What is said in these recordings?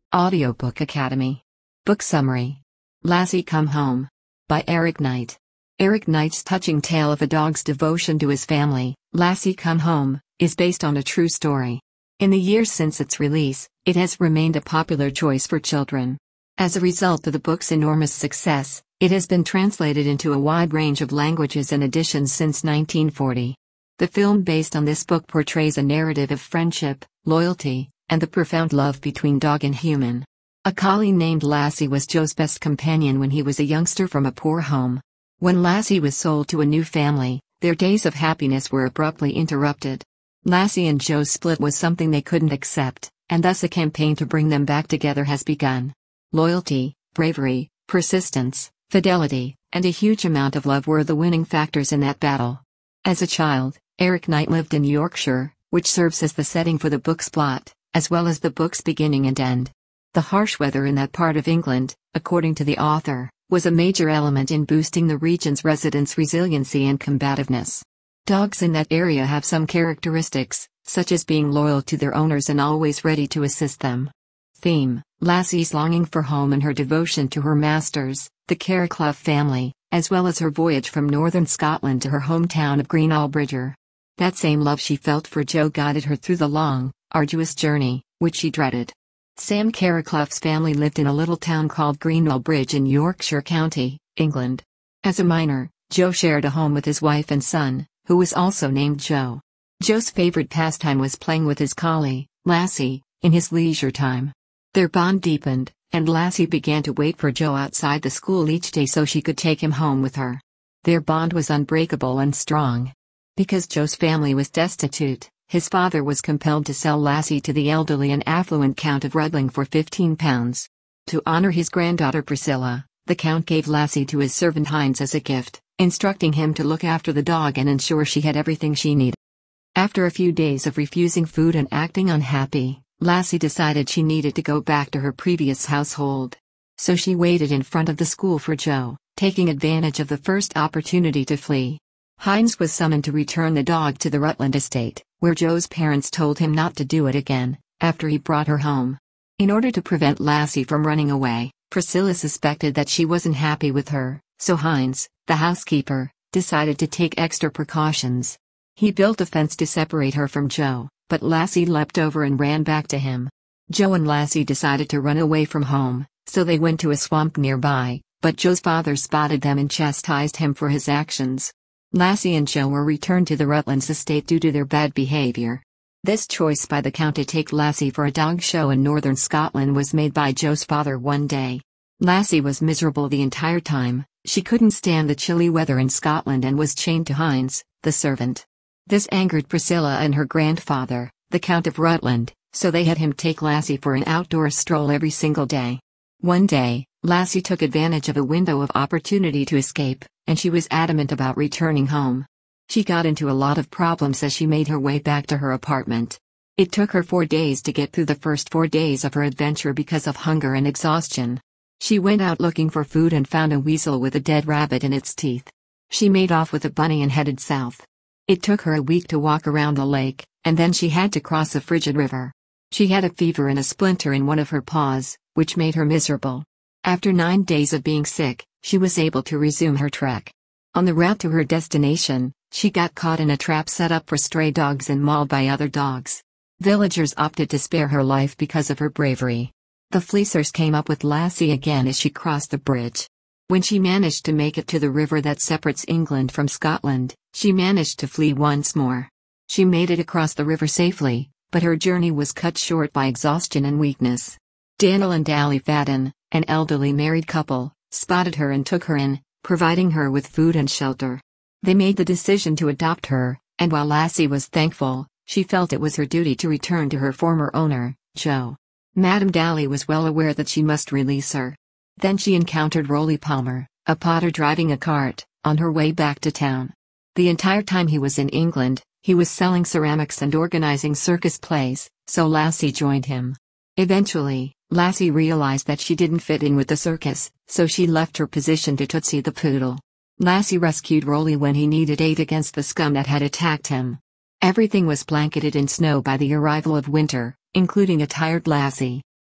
Audiobook Academy. Book Summary. Lassie Come Home. By Eric Knight. Eric Knight's touching tale of a dog's devotion to his family, Lassie Come Home, is based on a true story. In the years since its release, it has remained a popular choice for children. As a result of the book's enormous success, it has been translated into a wide range of languages and editions since 1940. The film based on this book portrays a narrative of friendship, loyalty, and the profound love between dog and human. A collie named Lassie was Joe's best companion when he was a youngster from a poor home. When Lassie was sold to a new family, their days of happiness were abruptly interrupted. Lassie and Joe's split was something they couldn't accept, and thus a campaign to bring them back together has begun. Loyalty, bravery, persistence, fidelity, and a huge amount of love were the winning factors in that battle. As a child, Eric Knight lived in Yorkshire, which serves as the setting for the book's plot, as well as the book's beginning and end. The harsh weather in that part of England, according to the author, was a major element in boosting the region's residents' resiliency and combativeness. Dogs in that area have some characteristics, such as being loyal to their owners and always ready to assist them. Theme: Lassie's longing for home and her devotion to her masters, the Carriclough family, as well as her voyage from northern Scotland to her hometown of Greenall. That same love she felt for Joe guided her through the long, arduous journey, which she dreaded. Sam Carriclough's family lived in a little town called Greenall in Yorkshire County, England. As a minor, Joe shared a home with his wife and son, who was also named Joe. Joe's favorite pastime was playing with his collie, Lassie, in his leisure time. Their bond deepened, and Lassie began to wait for Joe outside the school each day so she could take him home with her. Their bond was unbreakable and strong. Because Joe's family was destitute, his father was compelled to sell Lassie to the elderly and affluent Count of Rutland for £15. To honor his granddaughter Priscilla, the Count gave Lassie to his servant Heinz as a gift, instructing him to look after the dog and ensure she had everything she needed. After a few days of refusing food and acting unhappy, Lassie decided she needed to go back to her previous household. So she waited in front of the school for Joe, taking advantage of the first opportunity to flee. Heinz was summoned to return the dog to the Rutland estate, where Joe's parents told him not to do it again, after he brought her home. In order to prevent Lassie from running away, Priscilla suspected that she wasn't happy with her, so Heinz, the housekeeper, decided to take extra precautions. He built a fence to separate her from Joe, but Lassie leapt over and ran back to him. Joe and Lassie decided to run away from home, so they went to a swamp nearby, but Joe's father spotted them and chastised him for his actions. Lassie and Joe were returned to the Rutlands estate due to their bad behavior. This choice by the Count to take Lassie for a dog show in northern Scotland was made by Joe's father one day. Lassie was miserable the entire time. She couldn't stand the chilly weather in Scotland and was chained to Heinz, the servant. This angered Priscilla and her grandfather, the Count of Rutland, so they had him take Lassie for an outdoor stroll every single day. One day, Lassie took advantage of a window of opportunity to escape, and she was adamant about returning home. She got into a lot of problems as she made her way back to her apartment. It took her 4 days to get through the first 4 days of her adventure because of hunger and exhaustion. She went out looking for food and found a weasel with a dead rabbit in its teeth. She made off with a bunny and headed south. It took her a week to walk around the lake, and then she had to cross a frigid river. She had a fever and a splinter in one of her paws, which made her miserable. After 9 days of being sick, she was able to resume her trek. On the route to her destination, she got caught in a trap set up for stray dogs and mauled by other dogs. Villagers opted to spare her life because of her bravery. The fleecers came up with Lassie again as she crossed the bridge. When she managed to make it to the river that separates England from Scotland, she managed to flee once more. She made it across the river safely, but her journey was cut short by exhaustion and weakness. Daniel and Ali Fadden, an elderly married couple, spotted her and took her in, providing her with food and shelter. They made the decision to adopt her, and while Lassie was thankful, she felt it was her duty to return to her former owner, Joe. Madame Daly was well aware that she must release her. Then she encountered Rolly Palmer, a potter driving a cart, on her way back to town. The entire time he was in England, he was selling ceramics and organizing circus plays, so Lassie joined him. Eventually, Lassie realized that she didn't fit in with the circus, so she left her position to Tootsie the poodle. Lassie rescued Rolly when he needed aid against the scum that had attacked him. Everything was blanketed in snow by the arrival of winter, including a tired Lassie.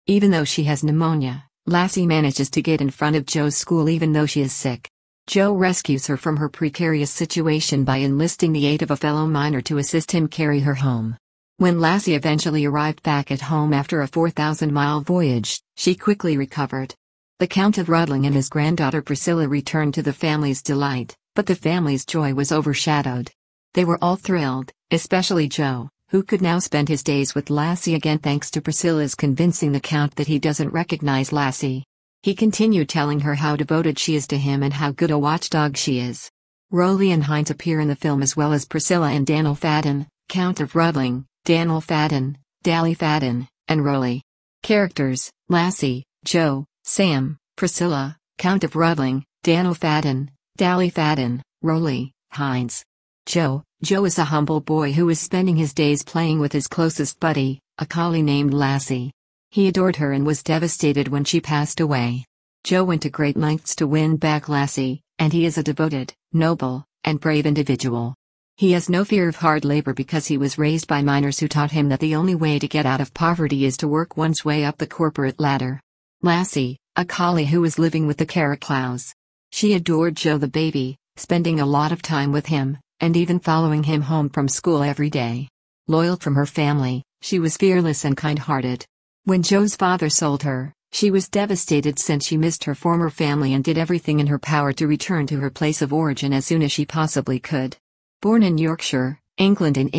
Even though she has pneumonia, Lassie manages to get in front of Joe's school even though she is sick. Joe rescues her from her precarious situation by enlisting the aid of a fellow miner to assist him carry her home. When Lassie eventually arrived back at home after a 4,000-mile voyage, she quickly recovered. The Count of Rudling and his granddaughter Priscilla returned to the family's delight, but the family's joy was overshadowed. They were all thrilled, especially Joe, who could now spend his days with Lassie again thanks to Priscilla's convincing the Count that he doesn't recognize Lassie. He continued telling her how devoted she is to him and how good a watchdog she is. Rolly and Hines appear in the film as well as Priscilla and Dan'l Fadden, Count of Rudling, Dan'l Fadden, Dally Fadden, and Rolly. Characters: Lassie, Joe, Sam, Priscilla, Count of Rudling, Dan'l Fadden, Dally Fadden, Rolly, Hines. Joe is a humble boy who is spending his days playing with his closest buddy, a collie named Lassie. He adored her and was devastated when she passed away. Joe went to great lengths to win back Lassie, and he is a devoted, noble, and brave individual. He has no fear of hard labor because he was raised by miners who taught him that the only way to get out of poverty is to work one's way up the corporate ladder. Lassie, a collie who was living with the Caraclows. She adored Joe the baby, spending a lot of time with him, and even following him home from school every day. Loyal from her family, she was fearless and kind-hearted. When Joe's father sold her, she was devastated since she missed her former family and did everything in her power to return to her place of origin as soon as she possibly could. Born in Yorkshire, England in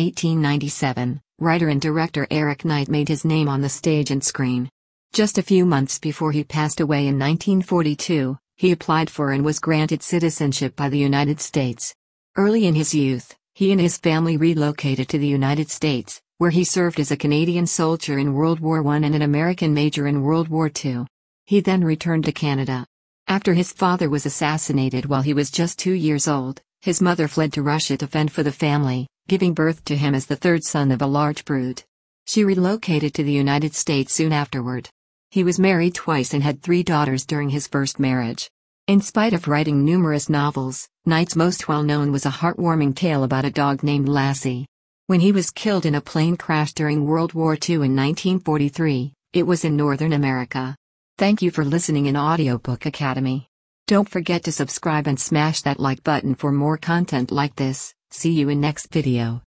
1897, writer and director Eric Knight made his name on the stage and screen. Just a few months before he passed away in 1942, he applied for and was granted citizenship by the United States. Early in his youth, he and his family relocated to the United States, where he served as a Canadian soldier in World War I and an American major in World War II. He then returned to Canada. After his father was assassinated while he was just 2 years old, his mother fled to Russia to fend for the family, giving birth to him as the third son of a large brood. She relocated to the United States soon afterward. He was married twice and had 3 daughters during his first marriage. In spite of writing numerous novels, Knight's most well-known was a heartwarming tale about a dog named Lassie. When he was killed in a plane crash during World War II in 1943, it was in Northern America. Thank you for listening in Audiobook Academy. Don't forget to subscribe and smash that like button for more content like this. See you in next video.